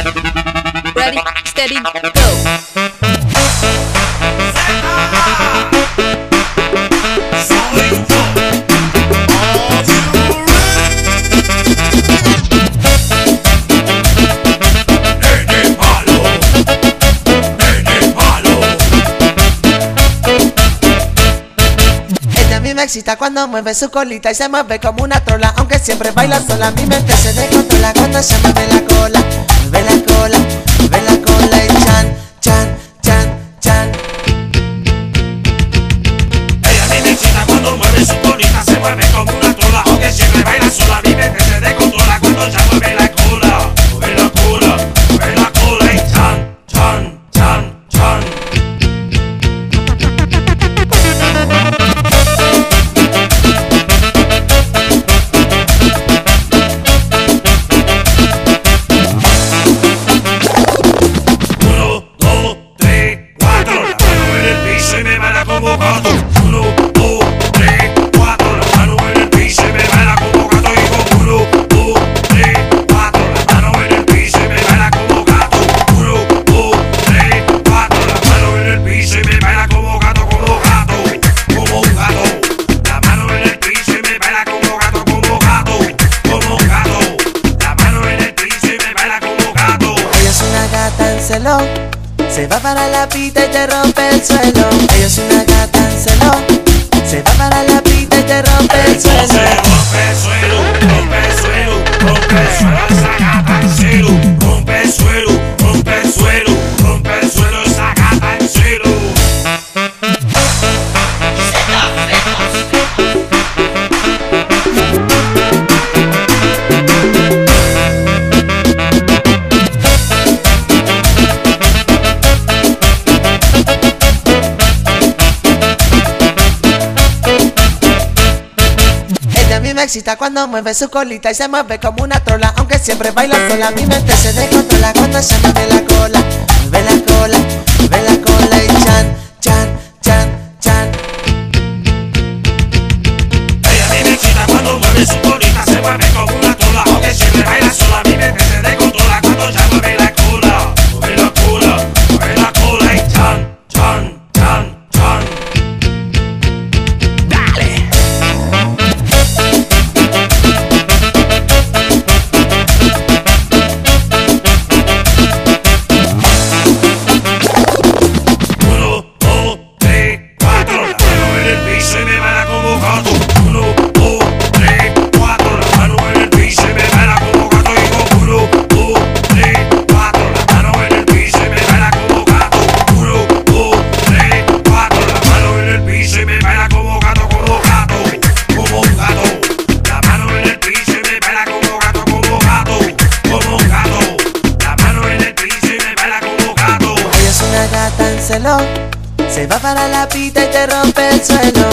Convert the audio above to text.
Ready, steady, go. Me excita cuando mueve su colita y se mueve como una trola, aunque siempre baila sola. Mi mente se descontrola cuando se mueve la cola, mueve la cola, mueve la cola y chan, chan, chan, chan. Ella a mí me excita cuando mueve su colita, se mueve como una trola, aunque siempre baila sola. Mi mente se descontrola cuando se mueve la cola, mueve la cola, mueve la cola y chan, chan, chan, chan. Como gato, 1, 2, 3, 4, la mano en el piso y me baila como gato. Digo 1, 2, 3, 4, la mano en el piso y me baila como gato. 1, 2, 3, 4, la mano en el piso y me baila como gato, como un gato. La mano en el piso y me baila como gato, como un gato. La mano en el piso y me baila como gato. Ella es una gata en celo, se va para la pista y te rompe el suelo. Ella es una gata en celo, se va para la pista y te rompe el suelo. Rompe el suelo, rompe el suelo, rompe el suelo, esa gata en celo. Rompe el suelo, rompe el suelo, rompe el suelo, esa gata en celo. Me excita cuando mueve su colita y se mueve como una trola, aunque siempre baila sola. Mi mente se descontrola cuando se mueve la cola, mueve la cola, mueve la cola y chan, chan, chan, chan. Ella a mí me excita cuando mueve su colita, se mueve como una trola, aunque siempre baila sola. Mi mente se descontrola cuando se mueve la cola, mueve la cola, mueve la cola y chan, chan, chan, chan. Dale. 1, 2, 3, 4, la mano en el piso y me baila como gato. 1, 2, 3, 4, la mano en el piso y me baila como gato. Digo 1, 2, 3, 4, la mano en el piso y me baila como gato. 1, 2, 3, 4, la mano en el piso y me baila como gato, como un gato. La mano en el piso y me baila como gato, como un gato. La mano en el piso y me baila como gato. Ella es una gata en celo, se va para la pista y te rompe el suelo.